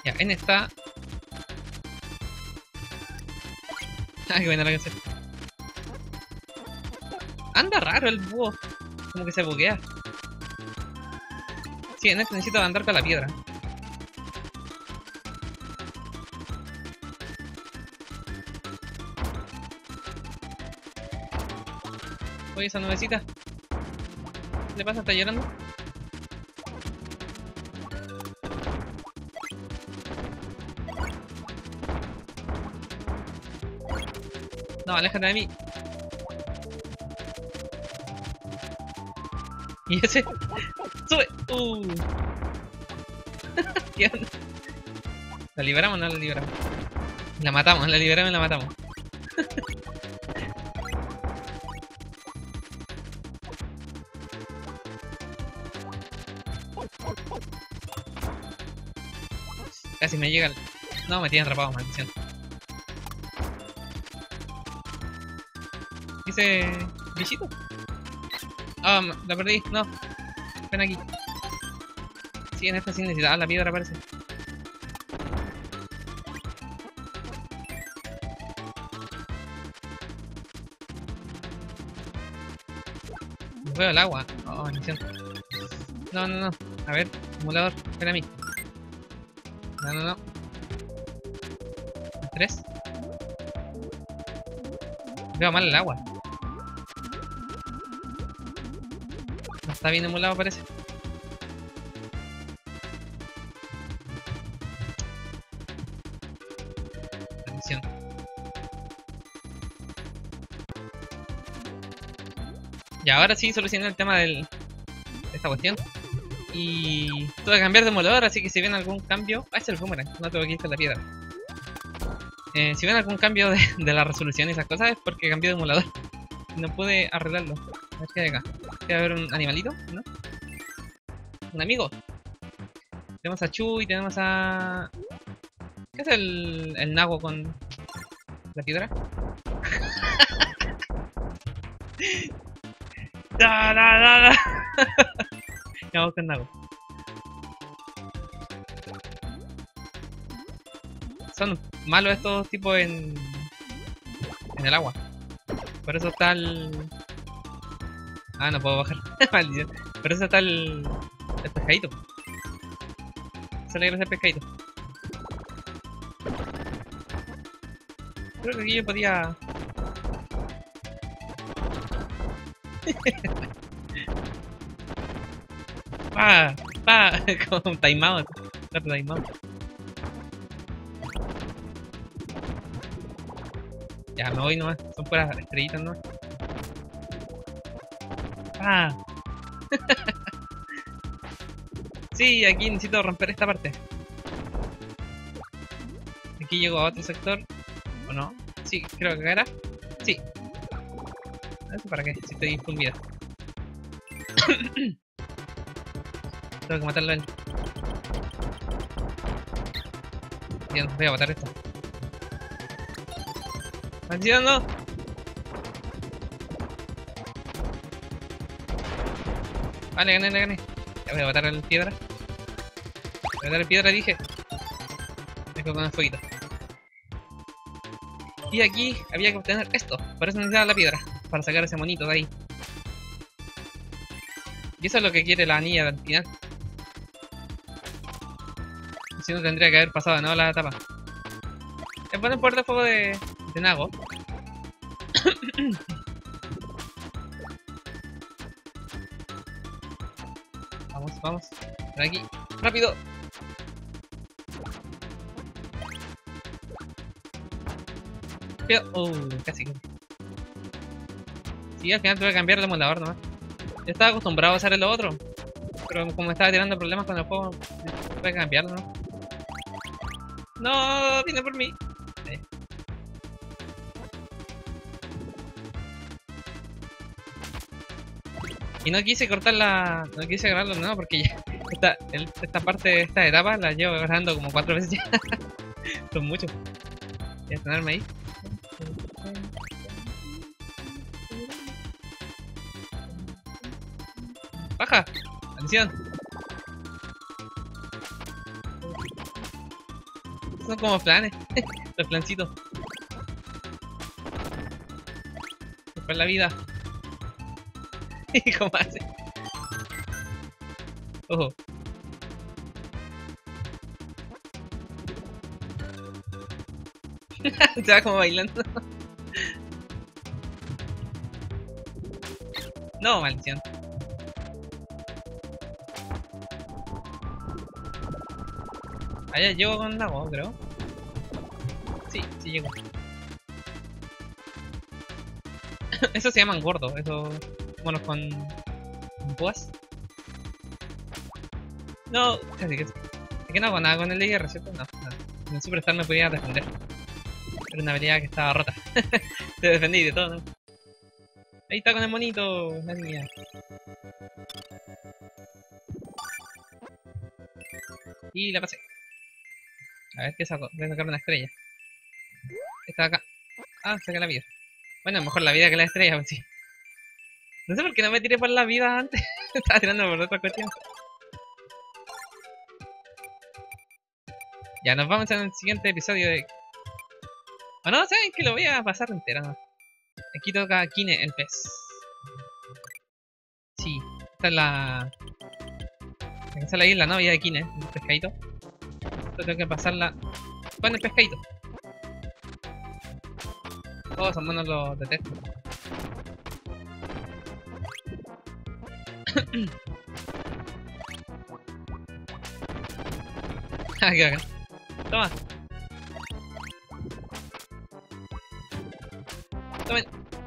Ya, N está. Ay, qué buena la canción. Anda raro el búho. Como que se buguea. Sí, en este necesito andar con la piedra. Oye, esa nubecita. ¿Qué le pasa? ¿Está llorando? No, aléjate de mí. ¿Y ese? ¡Sube! ¿Qué onda? ¿La liberamos o no la liberamos? La matamos, la liberamos y la matamos. Casi me llega el... No, me tiene atrapado, maldición. ¿Ese bichito? Ah, la perdí, no. Ven aquí. Sí, en esta sí necesitaba la piedra, parece. Me fue al agua. Oh, maldición. No, no, no. A ver, simulador, ven a mí. No, no, no. ¿Tres? Veo mal el agua. No está bien emulado, parece. Maldición. Y ahora sí solucioné el tema de esta cuestión. Y tuve que cambiar de emulador, así que si ven algún cambio... Ah, es el boomerang, no tengo que ir con la piedra. Si ven algún cambio de la resolución y esas cosas es porque cambié de emulador. No pude arreglarlo. A ver qué hay acá. Debe haber un animalito, ¿no? Un amigo. Tenemos a Chu y tenemos a... ¿Qué es el nago con la piedra? ¡Da, da, da, da! Ya vamos con nago. Son malos estos tipos en el agua. Por eso está el... Ah, no puedo bajar. Maldición. Por eso está el pescadito. Se le gracia el pescadito. Creo que aquí yo podía... ¡Pa! ¡Pa! Como timeout. Rato timeout. Ya, me voy nomás. Son puras estrellitas nomás. ¡Pa! Sí, aquí necesito romper esta parte. Aquí llego a otro sector. ¿O no? Sí, creo que acá era. Sí. ¿Eso para qué? Si estoy fundida. Tengo que matarlo a él. Bien, voy a matar esto. ¡Maldición, no! Vale, gané, gané. Ya voy a matar al piedra. Voy a matar al piedra, dije. Dejo con el fueguito. Y aquí había que obtener esto. Por eso necesitaba la piedra. Para sacar ese monito de ahí. Y eso es lo que quiere la anilla al final. Si no tendría que haber pasado de nuevo la etapa. Es bueno el poder de fuego de Nago. Vamos, vamos. Por aquí. ¡Rápido! Casi. Sí, al final tuve que cambiar de emulador nomás. Yo estaba acostumbrado a hacer lo otro. Pero como estaba teniendo problemas con el juego, tuve que cambiarlo, ¿no? ¡No! ¡Viene por mí! Y no quise cortar la... No quise grabarlo, no, porque ya... Esta parte de esta etapa la llevo grabando como 4 veces ya. Son muchos. Voy a tenerme ahí. ¡Baja! ¡Atención! Son como planes. Los plancitos. Después la vida. ¿Cómo hace? Ojo. Se va como bailando. No, maldición. Allá llego con Nago, creo. Sí, sí llego. Esos se llaman gordos, esos monos con púas. No, casi que sí. Es que no hago nada con el LR, ¿cierto? No, no. En el Superstar me podía defender. Era una habilidad que estaba rota. Te defendí de todo, ¿no? Ahí está con el monito, la niña. Y la pasé. A ver qué saco. Voy a sacar una estrella. Esta de acá. Ah, saqué la vida. Bueno, mejor la vida que la estrella, pues sí. No sé por qué no me tiré por la vida antes. Estaba tirando por otra cuestión. Ya, nos vamos en el siguiente episodio de... O no, saben que lo voy a pasar entero, ¿no? Aquí toca Kine, el pez. Sí, esta es la... Esta es la isla, ¿no? Vía de Kine, el pescadito. Esto tengo que pasarla con el pescadito. Oh, son monos, los detesto. Ah, qué bacán. Toma. Tomen.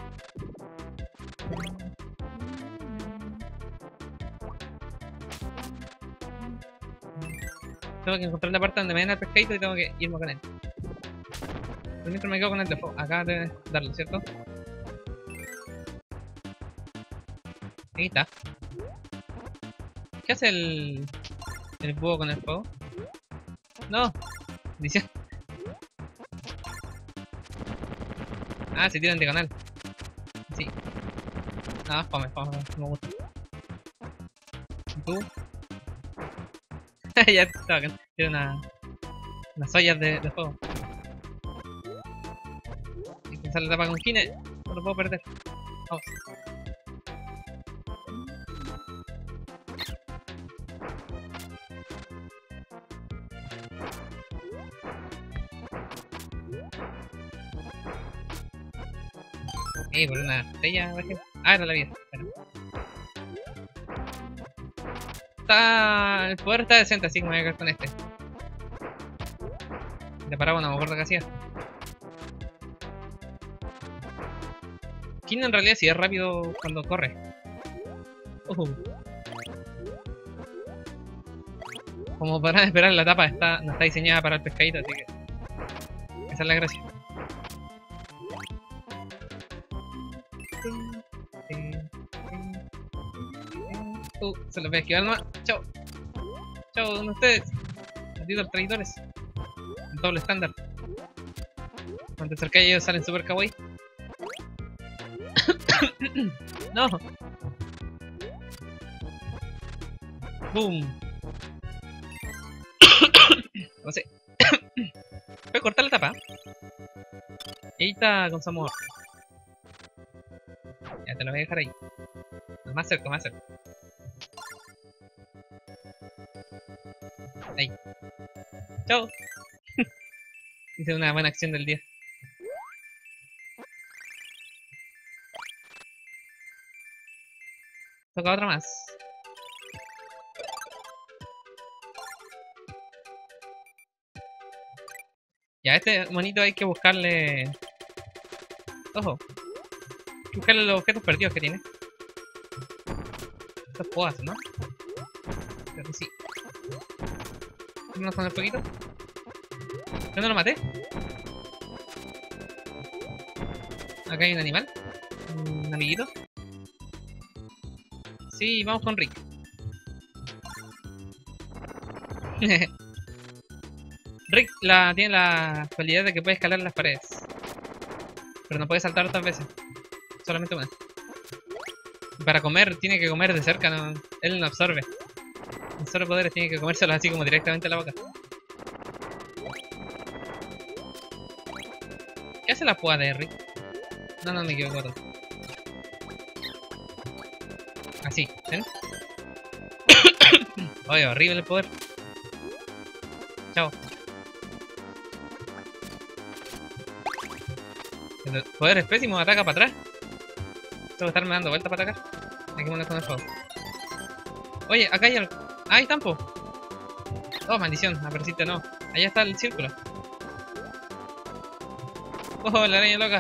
Tengo que encontrar la parte donde me den el pescadito y tengo que irme con él. Pero mientras me quedo con el de fuego. Acá debe darlo, ¿cierto? Ahí está. ¿Qué hace el búho con el fuego? No. Dice. Ah, se tiran de canal. Sí. No, fome, no me gusta. ¿Y tú? Ya está bacán. Tiene unas ollas de fuego. Hay que usar la tapa con Kine. No lo puedo perder. Vamos. Por una estrella, bajé. Ah, era la vida. Bueno. El poder está decente, así que me voy a quedar con este. Le paraba, no me acuerdo qué hacía. King en realidad sí es rápido cuando corre. Como podrán esperar, la tapa no está diseñada para el pescadito, así que esa es la gracia. Se los voy a esquivar nomás. Chao. Chao, ¿dónde ustedes? Malditos traidores. En doble estándar. Cuando te acercas ellos salen super kawaii. No. Boom. No sé. Voy a cortar la tapa. Y ahí está con Samuel. Ya te lo voy a dejar ahí. Más cerca, más cerca. Ahí. Chao. Hice una buena acción del día. Toca otra más. Ya, este monito hay que buscarle... Ojo. Hay que buscarle los objetos perdidos que tiene. Estos puedo ¿no? Creo que sí. Vámonos con el poquito. ¿Yo no lo maté? Acá hay un animal. Un amiguito. Sí, vamos con Rick. Rick tiene la cualidad de que puede escalar las paredes. Pero no puede saltar otras veces. Solamente una. Y para comer, tiene que comer de cerca, no, él no absorbe. Absorbe poderes, tiene que comérselos así como directamente a la boca. Esa es la púa de Rick. No, no me equivoco. Así, ¿ven? Oye, horrible el poder. Chao. El poder es pésimo, ataca para atrás. Tengo que estarme dando vuelta para atacar. Hay que poner con el fuego. Oye, acá hay algo. Ah, ahí están, po. Oh, maldición, apareciste no. Allá está el círculo. Oh, la araña loca.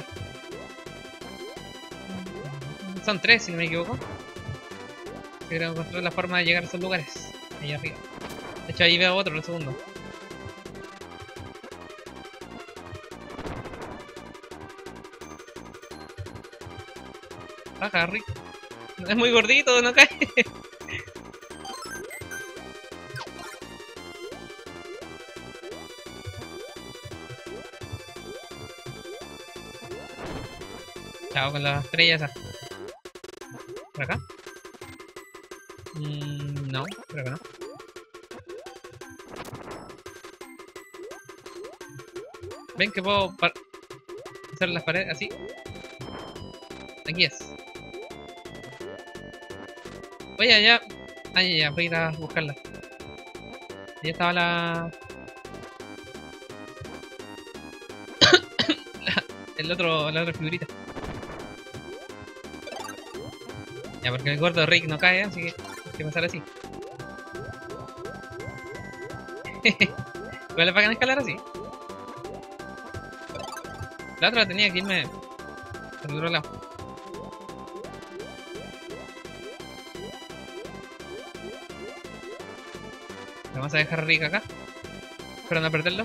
Son 3, si no me equivoco. Quiero encontrar la forma de llegar a esos lugares. Ahí arriba. De hecho, ahí veo otro, el segundo. Baja, Rick. Es muy gordito, no cae. Chao con las estrellas esas. ¿Por acá? No, creo que no. ¿Ven que puedo hacer las paredes así? Aquí es. Oye, allá. Ay, ya, voy a ir a buscarla. Ahí estaba la... la otra figurita. Ya, porque el gordo Rick no cae, así que hay que pasar así. Igual le pagan escalar así. La otra tenía que irme por el otro lado. Vamos a dejar a Rick acá. Para no perderlo.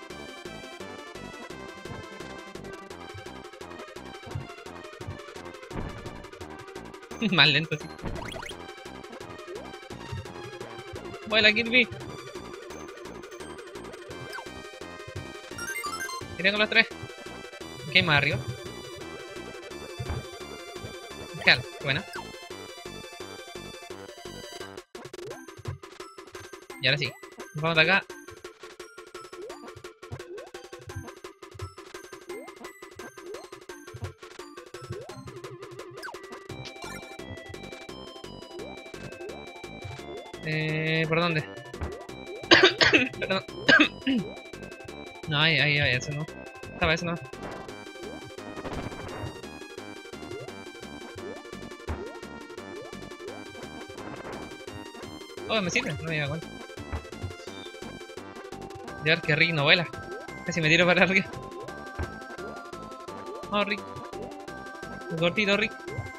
Más lento, sí. Vuela, Kirby. Tiré con los 3. Ok, más arriba. Claro, bueno. Y ahora sí. Vamos de acá. ¿Por dónde? Perdón. No, ahí, eso no. Estaba eso no. Oh, me sirve, no me da cuenta. De ver que Rick no vuela. Casi me tiro para arriba. Oh, Rick. Un cortito, Rick.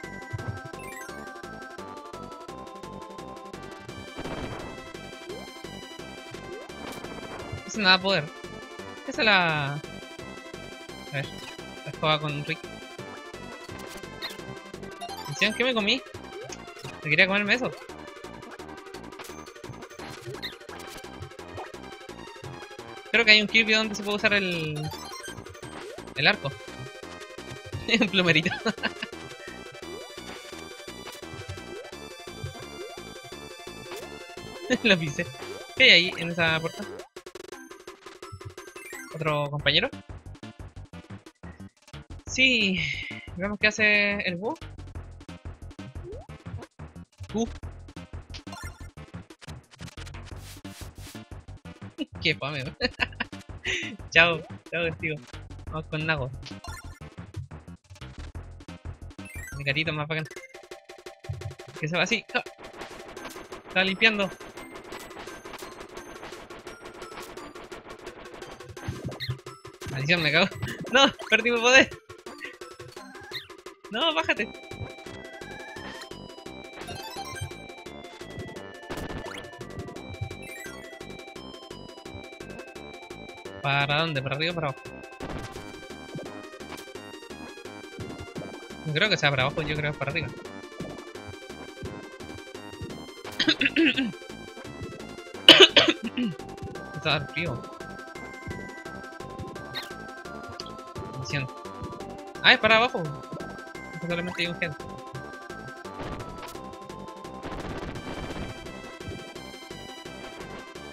Eso no da poder. Esa es la... A ver. La escoba con Rick. Atención, ¿qué me comí? ¿Me quería comerme eso? Creo que hay un Kirby donde se puede usar el arco. Un plumerito. Lo pisé. ¿Qué hay ahí en esa puerta? ¿Otro compañero? Sí. Veamos qué hace el búho. Qué fame. Chao, tío. Vamos con Nago. Mi gatito más bacán. Que se va así. ¡Ah! Está limpiando. Maldición, me cago. No, perdí mi poder. No, bájate. ¿Para dónde? ¿Para arriba o para abajo? No creo que sea para abajo, yo creo que es para arriba. Está a dar frío. Misión. Ah, es para abajo. Solamente hay un gen.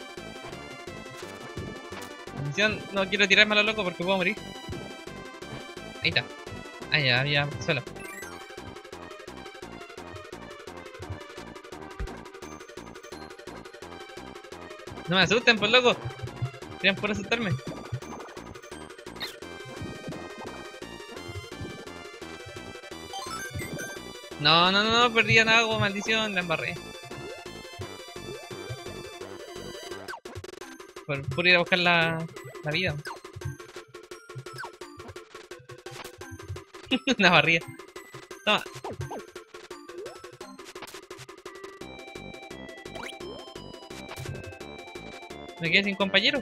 Misión, no quiero tirarme a lo loco porque puedo morir. Ahí está. Ah, ya, suelo. No me asusten, por loco. Querían por asustarme. No, perdí en agua, maldición, la embarré. Por ir a buscar la vida. Una barriga. Toma. Me quedé sin compañero.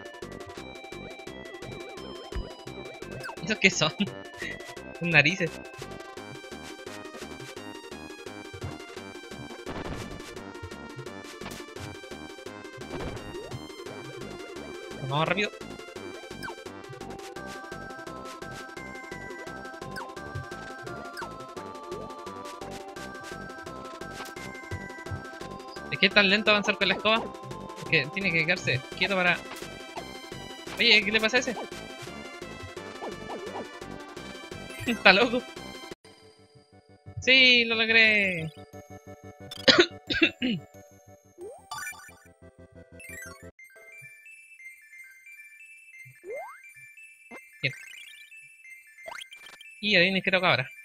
¿Esos qué son? Son narices. Vamos rápido. Es que es tan lento avanzar con la escoba que tiene que quedarse quieto para... Oye, ¿qué le pasa a ese? Está loco. Sí, lo logré. Bien. Y adivinen qué toca ahora.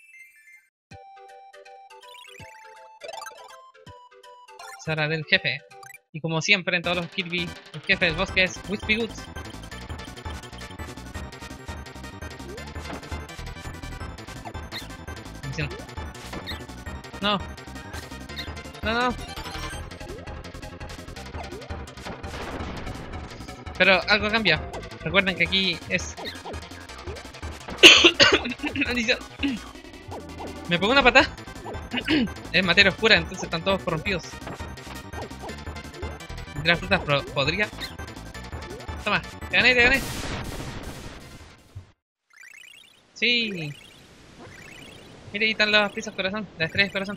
Es hora del jefe. Y como siempre en todos los Kirby, el jefe del bosque es Wispy Goods. No. No. Pero algo cambia. Recuerden que aquí es... Maldición. Me pongo una patada. Es materia oscura, entonces están todos corrompidos. De las frutas podría. Toma, te gané. Sí. Mira, ahí están las piezas corazón, las estrellas corazón.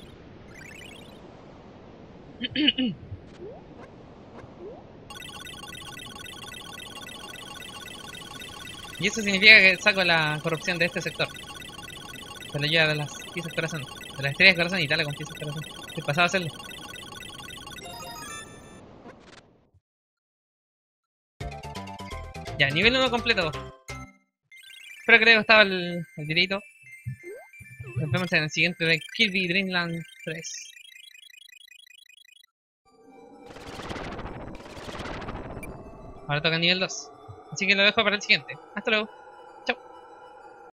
Y eso significa que saco la corrupción de este sector. Se lo lleva de las piezas corazón. De las estrellas corazón y dale con piezas corazón. ¿Qué pasaba a hacerle? Ya, nivel 1 completo. Espero que les haya gustado el videito. Nos vemos en el siguiente de Kirby Dream Land 3. Ahora toca el nivel 2. Así que lo dejo para el siguiente. Hasta luego.